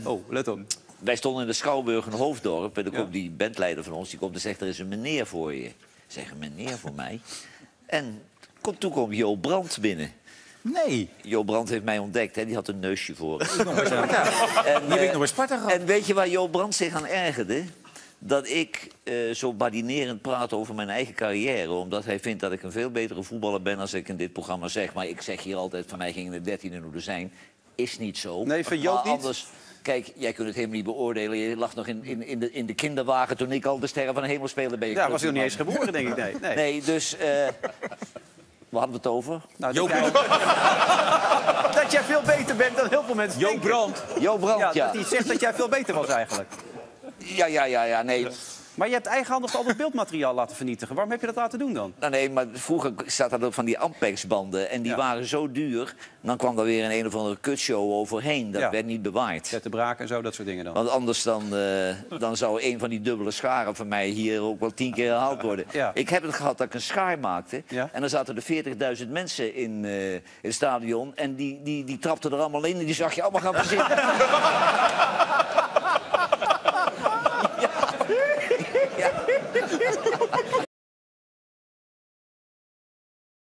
Oh, let op. Wij stonden in de Schouwburg in Hoofddorp. En dan komt die bandleider van ons, die komt en zegt... er is een meneer voor je. Ik zeg, een meneer voor mij? En toen kwam Jo Brandt binnen. Nee. Jo Brandt heeft mij ontdekt, hè? Die had een neusje voor. Hier ben ik nog bij Sparta gehad. En weet je waar Jo Brandt zich aan ergerde? Dat ik zo badinerend praat over mijn eigen carrière. Omdat hij vindt dat ik een veel betere voetballer ben als ik in dit programma zeg. Maar ik zeg hier altijd, van mij gingen er 13 in hoe zijn. Is niet zo. Nee, van Joop niet? Anders, kijk, jij kunt het helemaal niet beoordelen. Je lag nog in de kinderwagen toen ik al de Sterren van de Hemel speelde. Ben je Ja, was hij nog niet eens geboren, denk ik. Nee, dus... waar hadden we het over? Nou, dat jij veel beter bent dan heel veel mensen denken. Jo Brandt, ja. Dat hij zegt dat jij veel beter was eigenlijk. Ja, nee. Maar je hebt eigenhandig al dat beeldmateriaal laten vernietigen. Waarom heb je dat laten doen dan? Nou, nee, maar vroeger zaten er van die Ampex-banden en die waren zo duur. Dan kwam er weer een of andere kutshow overheen. Dat werd niet bewaard. Zetten braken en zo, dat soort dingen dan. Want anders dan zou een van die dubbele scharen van mij hier ook wel 10 keer herhaald worden. Ja. Ik heb het gehad dat ik een schaar maakte. Ja. En dan zaten er 40.000 mensen in het stadion. En die trapten er allemaal in en die zag je allemaal gaan verzinnen.